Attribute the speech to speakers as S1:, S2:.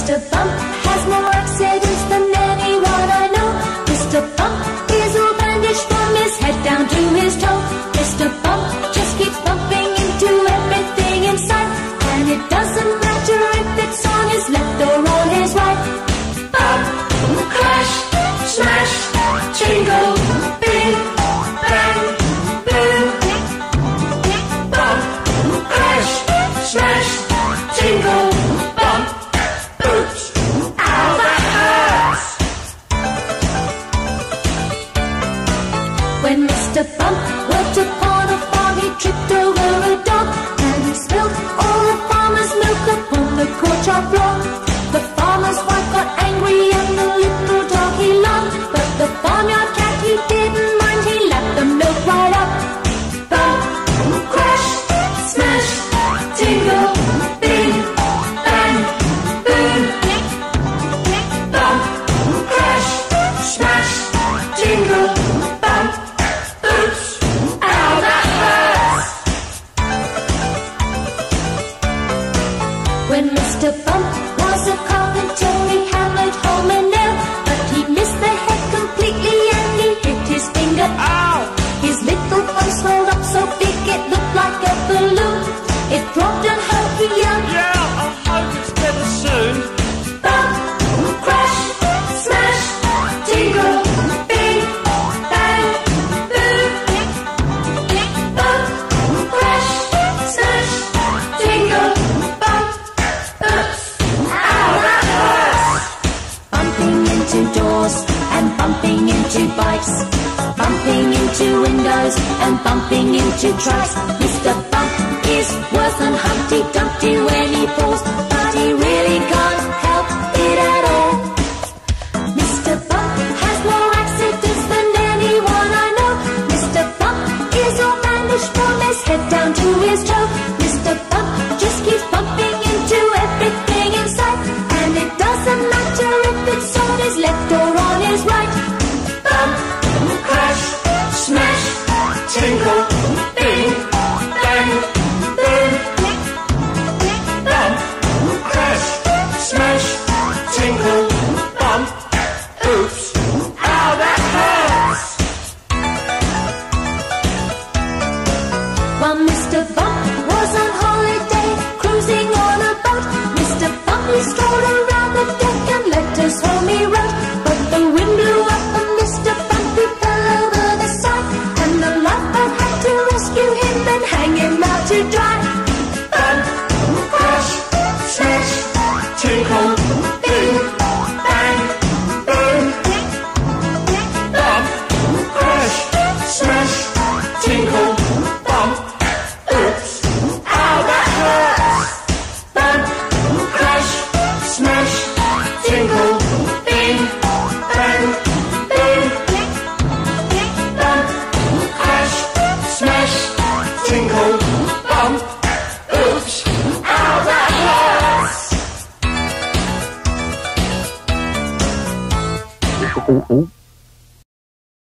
S1: Mr. Bump has more accidents than anyone I know. Mr. Bump is all bandaged from his head down to his toe. Mr. Bump just keeps bumping into everything in sight, and it doesn't matter if it's on his left or on his right. Bump, crash, smash, jingle, bing, bang, boom. Bump, crash, smash, jingle, bump, oops, ow, that hurts. When Mr. Bump worked upon a farm, he tripped over a dog, and he spilled all the farmer's milk upon the court yard floor. The farmer's wife got angry and the little dog he loved, but the farmyard cat he didn't mind, he lapped the milk right up. Bump, crash, smash, jingle, bing, bang, boom. Bump, crash, smash, jingle, bump, oops, ow, that hurts. When Mr. Bump was a carpenter, he hammered home a nail, but he missed the head completely and he hit his finger. Ow! His little thumb swelled up so big it looked like a balloon. It throbbed and hurt the young.
S2: Yeah, I hope it's better soon.
S1: Bump, crash, smash, jingle, bing, bang, boom. Bump, crash, smash, jingle, bump, oops, ow, that hurts. Bumping into doors and bumping into bikes, bumping into windows and bumping into trucks. Mr. Bump is worse than Humpty Dumpty when he falls, but he really can't help it at all. Mr. Bump has more accidents than anyone I know. Mr. Bump is all bandaged from his head down to his toe. Mr. Bump just keeps bumping into everything in sight, and it doesn't matter if it's on his left or on his right. Bump, crash, smash, jingle, bing, bang, boom. Bump, crash, smash, jingle, bump, oops, ow, that hurts. While Mr. Bump was on holiday, cruising on a boat, Mr. Bump he strolled around the deck and let us home he wrote. But the wind blew up and Mr. Bump he fell over the side, and the lifeboat had to rescue him and hang him out to dry. Bump, crash, smash, jingle, bing, bang, boom. Bump, crash, smash, jingle, bump, oops, ow, that hurts. Bump, crash, smash, jingle, bing, bang, boom. Bump, crash, smash, jingle, bump, oops, ow, that hurts.
S3: Oh, oh.